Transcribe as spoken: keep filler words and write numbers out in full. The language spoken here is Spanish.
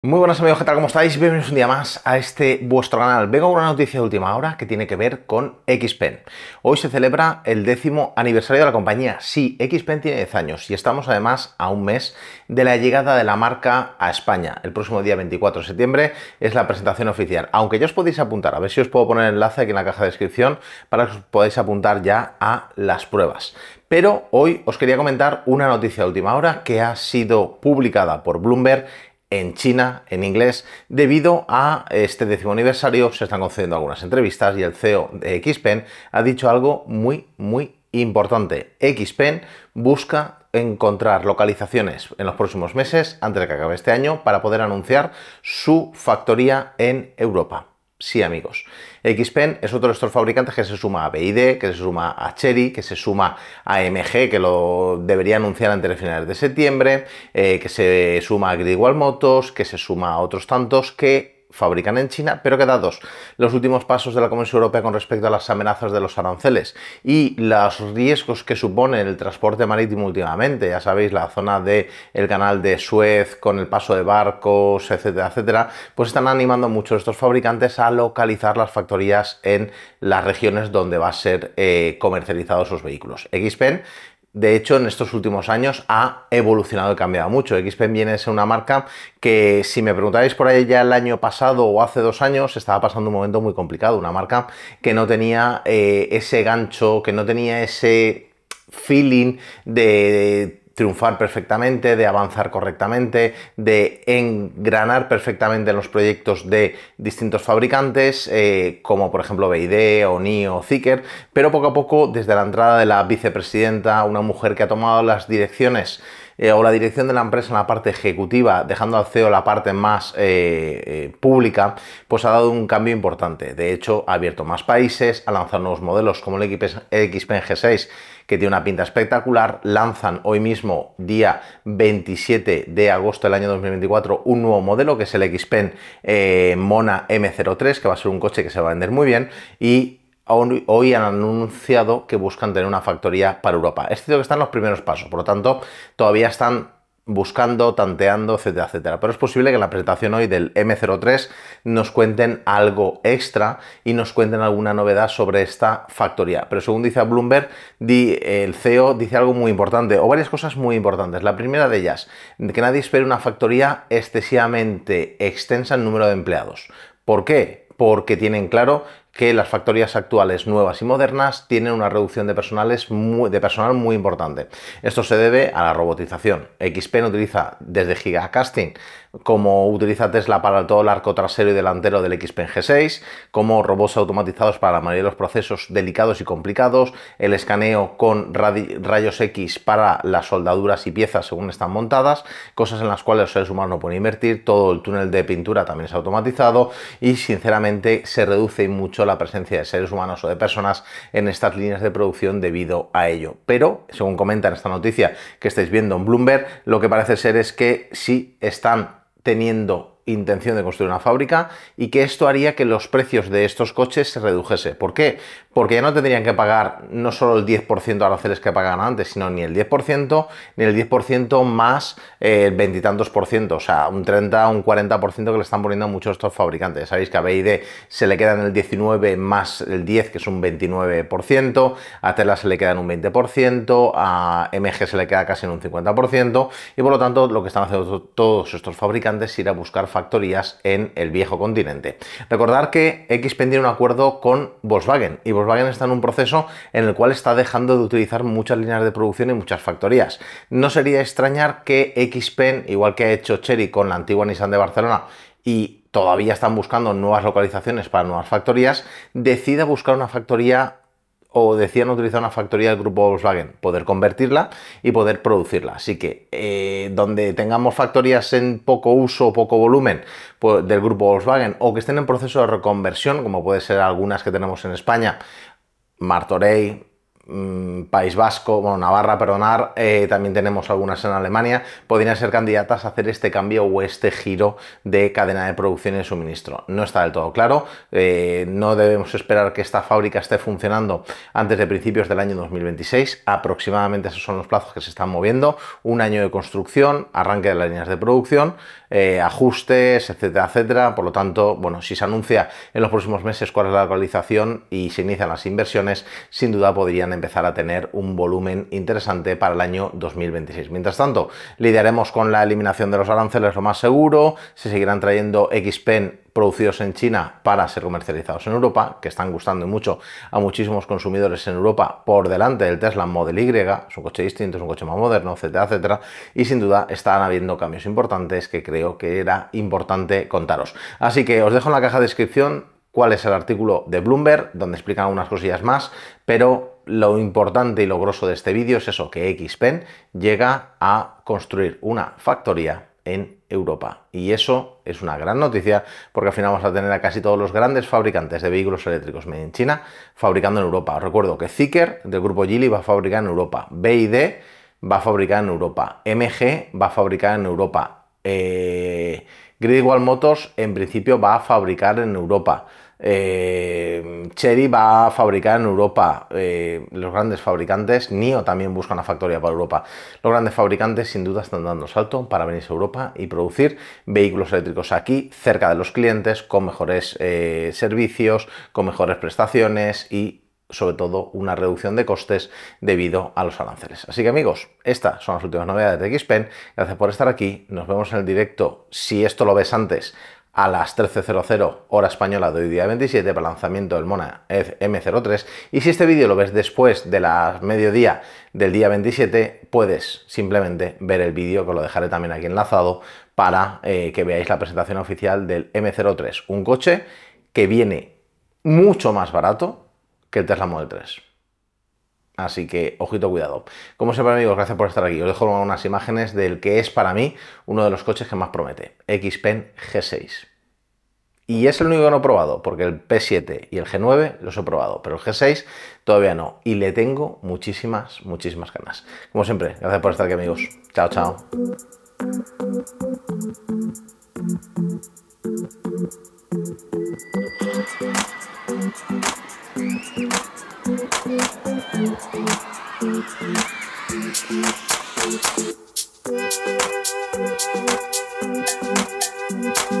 Muy buenas amigos, ¿qué tal? ¿Cómo estáis? Bienvenidos un día más a este vuestro canal. Vengo con una noticia de última hora que tiene que ver con Xpeng. Hoy se celebra el décimo aniversario de la compañía. Sí, Xpeng tiene diez años y estamos además a un mes de la llegada de la marca a España. El próximo día veinticuatro de septiembre es la presentación oficial. Aunque ya os podéis apuntar, a ver si os puedo poner el enlace aquí en la caja de descripción para que os podáis apuntar ya a las pruebas. Pero hoy os quería comentar una noticia de última hora que ha sido publicada por Bloomberg en China, en inglés, debido a este décimo aniversario. Se están concediendo algunas entrevistas y el C E O de Xpeng ha dicho algo muy, muy importante. Xpeng busca encontrar localizaciones en los próximos meses, antes de que acabe este año, para poder anunciar su factoría en Europa. Sí, amigos. Xpeng es otro de estos fabricantes que se suma a B Y D, que se suma a Chery, que se suma a M G, que lo debería anunciar antes de finales de septiembre, eh, que se suma a Great Motors, que se suma a otros tantos que fabrican en China, pero que dados los últimos pasos de la Comisión Europea con respecto a las amenazas de los aranceles y los riesgos que supone el transporte marítimo últimamente, ya sabéis, la zona del canal de Suez con el paso de barcos, etcétera, etcétera, pues están animando mucho a estos fabricantes a localizar las factorías en las regiones donde va a ser eh, comercializados sus vehículos. Xpeng, de hecho, en estos últimos años ha evolucionado y cambiado mucho. Xpeng viene a ser una marca que, si me preguntáis por ahí ya el año pasado o hace dos años, estaba pasando un momento muy complicado. Una marca que no tenía eh, ese gancho, que no tenía ese feeling de triunfar perfectamente, de avanzar correctamente, de engranar perfectamente en los proyectos de distintos fabricantes, eh, como por ejemplo B Y D o N I O o Zeekr, pero poco a poco, desde la entrada de la vicepresidenta, una mujer que ha tomado las direcciones eh, o la dirección de la empresa en la parte ejecutiva, dejando al C E O la parte más eh, eh, pública, pues ha dado un cambio importante. De hecho, ha abierto más países, ha lanzado nuevos modelos como el Xpeng G seis, que tiene una pinta espectacular. Lanzan hoy mismo, día veintisiete de agosto del año dos mil veinticuatro, un nuevo modelo que es el Xpeng eh, Mona M cero tres, que va a ser un coche que se va a vender muy bien, y hoy han anunciado que buscan tener una factoría para Europa. Es cierto que están los primeros pasos, por lo tanto, todavía están buscando, tanteando, etcétera, etcétera. Pero es posible que en la presentación hoy del M cero tres nos cuenten algo extra y nos cuenten alguna novedad sobre esta factoría. Pero según dice Bloomberg, el C E O dice algo muy importante, o varias cosas muy importantes. La primera de ellas, que nadie espere una factoría excesivamente extensa en número de empleados. ¿Por qué? Porque tienen claro que las factorías actuales, nuevas y modernas, tienen una reducción de, personales muy, de personal muy importante. Esto se debe a la robotización. Xpeng utiliza desde Gigacasting, como utiliza Tesla para todo el arco trasero y delantero del Xpeng G seis, como robots automatizados para la mayoría de los procesos delicados y complicados, el escaneo con rayos X para las soldaduras y piezas según están montadas, cosas en las cuales los seres humanos no pueden invertir. Todo el túnel de pintura también es automatizado y, sinceramente, se reduce mucho la presencia de seres humanos o de personas en estas líneas de producción debido a ello. Pero, según comenta en esta noticia que estáis viendo en Bloomberg, lo que parece ser es que sí están teniendo intención de construir una fábrica y que esto haría que los precios de estos coches se redujese. ¿Por qué? Porque ya no tendrían que pagar no solo el diez por ciento de aranceles que pagaban antes, sino ni el diez por ciento ni el diez por ciento más eh, el veintitantos por ciento, o sea, un treinta, un cuarenta por ciento que le están poniendo a muchos de estos fabricantes. Sabéis que a B Y D se le quedan el diecinueve más el diez, que es un veintinueve por ciento, a Tesla se le quedan un veinte por ciento, a M G se le queda casi en un cincuenta por ciento, y por lo tanto lo que están haciendo todos estos fabricantes es ir a buscar factorías en el viejo continente. Recordar que Xpeng tiene un acuerdo con Volkswagen y Volkswagen está en un proceso en el cual está dejando de utilizar muchas líneas de producción y muchas factorías. No sería extrañar que Xpeng, igual que ha hecho Chery con la antigua Nissan de Barcelona y todavía están buscando nuevas localizaciones para nuevas factorías, decida buscar una factoría o decían utilizar una factoría del grupo Volkswagen, poder convertirla y poder producirla. Así que eh, donde tengamos factorías en poco uso o poco volumen pues, del grupo Volkswagen, o que estén en proceso de reconversión, como puede ser algunas que tenemos en España, Martorell, País Vasco, bueno, Navarra, perdonar, eh, también tenemos algunas en Alemania, podrían ser candidatas a hacer este cambio o este giro de cadena de producción y de suministro. No está del todo claro, eh, no debemos esperar que esta fábrica esté funcionando antes de principios del año dos mil veintiséis, aproximadamente esos son los plazos que se están moviendo, un año de construcción, arranque de las líneas de producción, eh, ajustes, etcétera, etcétera. Por lo tanto, bueno, si se anuncia en los próximos meses cuál es la localización y se inician las inversiones, sin duda podrían empezar a tener un volumen interesante para el año dos mil veintiséis. Mientras tanto, lidiaremos con la eliminación de los aranceles, lo más seguro, se seguirán trayendo Xpeng producidos en China para ser comercializados en Europa, que están gustando mucho a muchísimos consumidores en Europa por delante del Tesla Model Y, es un coche distinto, es un coche más moderno, etcétera, etcétera, y sin duda están habiendo cambios importantes que creo que era importante contaros. Así que os dejo en la caja de descripción cuál es el artículo de Bloomberg, donde explican algunas cosillas más, pero lo importante y lo grosso de este vídeo es eso, que Xpeng llega a construir una factoría en Europa. Y eso es una gran noticia porque al final vamos a tener a casi todos los grandes fabricantes de vehículos eléctricos made in China fabricando en Europa. Os recuerdo que Zeekr del grupo Geely va a fabricar en Europa, B Y D va a fabricar en Europa, M G va a fabricar en Europa, eh, Great Wall Motors en principio va a fabricar en Europa. Eh, Chery va a fabricar en Europa, eh, los grandes fabricantes, N I O también busca una factoría para Europa. Los grandes fabricantes sin duda están dando salto para venirse a Europa y producir vehículos eléctricos aquí, cerca de los clientes, con mejores eh, servicios, con mejores prestaciones y sobre todo una reducción de costes debido a los aranceles. Así que amigos, estas son las últimas novedades de Xpeng. Gracias por estar aquí, nos vemos en el directo, si esto lo ves antes, a las trece cero cero hora española de hoy día veintisiete para el lanzamiento del Mona M cero tres, y si este vídeo lo ves después de la mediodía del día veintisiete puedes simplemente ver el vídeo, que lo dejaré también aquí enlazado para eh, que veáis la presentación oficial del M cero tres, un coche que viene mucho más barato que el Tesla Model tres. Así que, ojito, cuidado. Como siempre amigos, gracias por estar aquí. Os dejo unas imágenes del que es para mí uno de los coches que más promete, Xpeng G seis. Y es el único que no he probado, porque el P siete y el G nueve los he probado, pero el G seis todavía no. Y le tengo muchísimas, muchísimas ganas. Como siempre, gracias por estar aquí amigos. Chao, chao. Thank you.